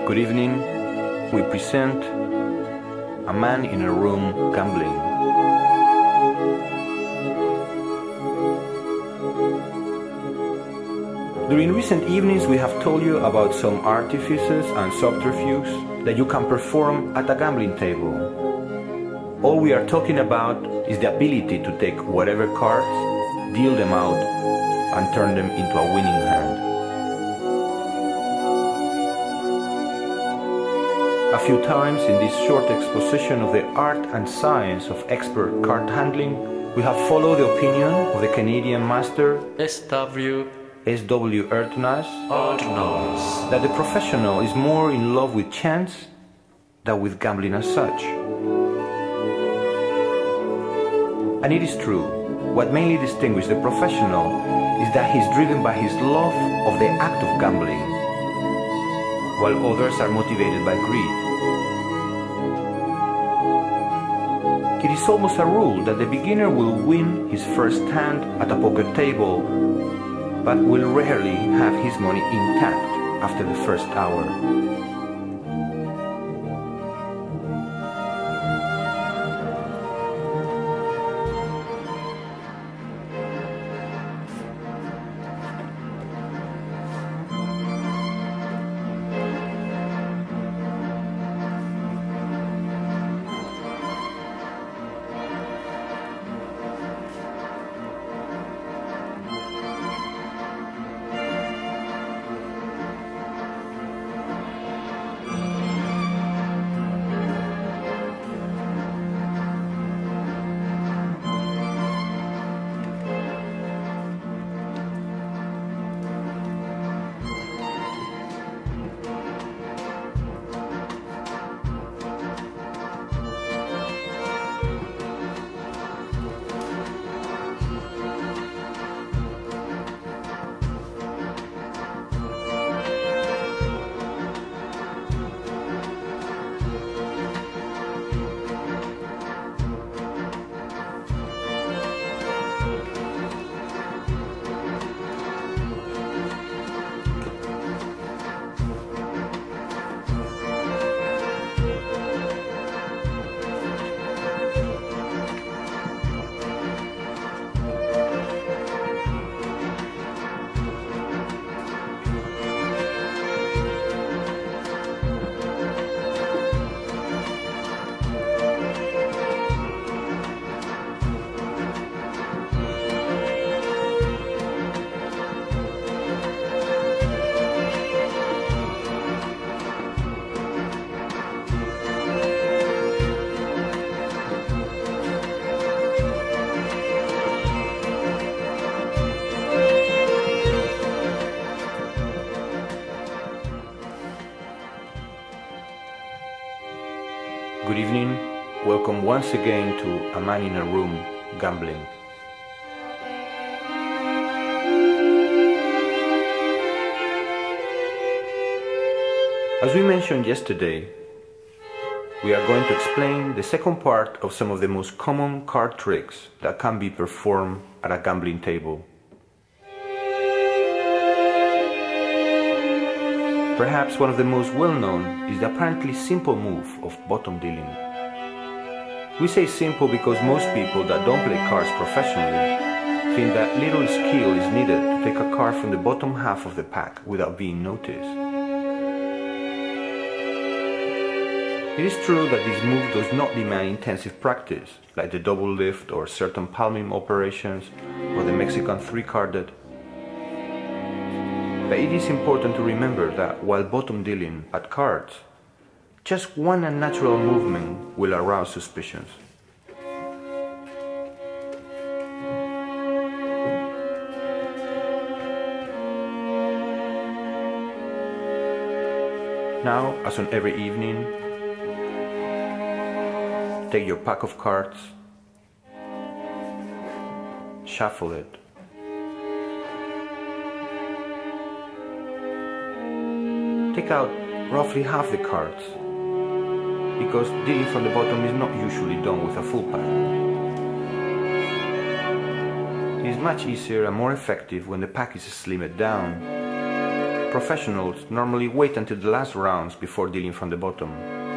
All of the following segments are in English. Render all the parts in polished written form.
Good evening. We present A Man in a Room Gambling. During recent evenings we have told you about some artifices and subterfuges that you can perform at a gambling table. All we are talking about is the ability to take whatever cards, deal them out, and turn them into a winning hand. A few times in this short exposition of the art and science of expert card handling, we have followed the opinion of the Canadian master S.W. Earthnaz that the professional is more in love with chance than with gambling as such. And it is true. What mainly distinguishes the professional is that he is driven by his love of the act of gambling, while others are motivated by greed. It is almost a rule that the beginner will win his first hand at a poker table, but will rarely have his money intact after the first hour. Good evening. Welcome once again to A Man in a Room Gambling. As we mentioned yesterday, we are going to explain the second part of some of the most common card tricks that can be performed at a gambling table. Perhaps one of the most well-known is the apparently simple move of bottom dealing. We say simple because most people that don't play cards professionally think that little skill is needed to take a card from the bottom half of the pack without being noticed. It is true that this move does not demand intensive practice, like the double lift or certain palming operations or the Mexican three-carded. But it is important to remember that while bottom dealing at cards, just one unnatural movement will arouse suspicions. Now, as on every evening, take your pack of cards, shuffle it, take out roughly half the cards, because dealing from the bottom is not usually done with a full pack. It is much easier and more effective when the pack is slimmed down Professionals normally wait until the last rounds before dealing from the bottom.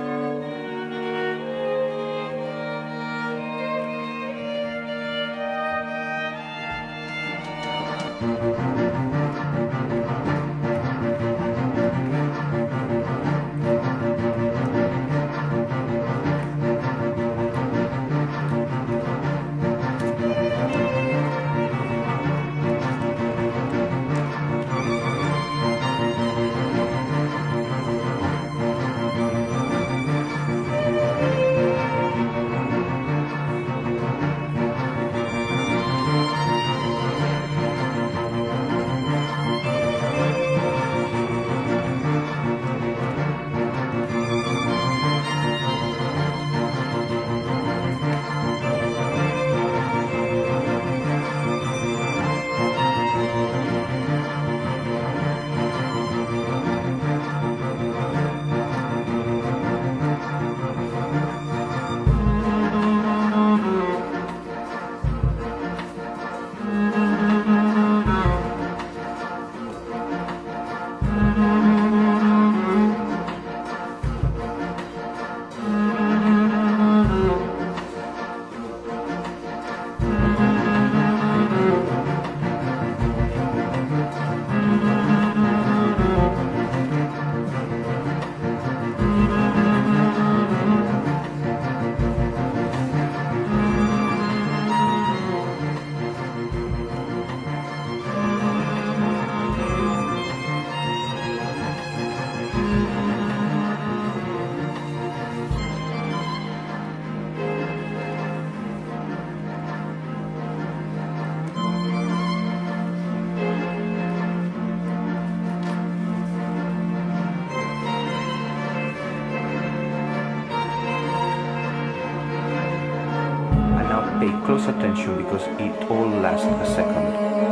Pay close attention because it all lasts a second.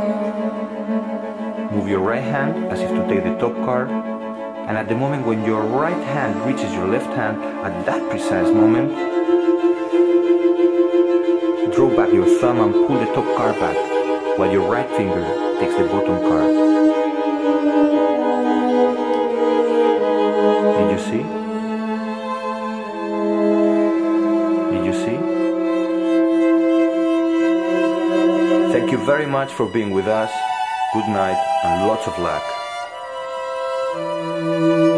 Move your right hand as if to take the top card, and at the moment when your right hand reaches your left hand, at that precise moment, draw back your thumb and pull the top card back, while your right finger takes the bottom card. Did you see? Did you see? Thank you very much for being with us. Good night and lots of luck.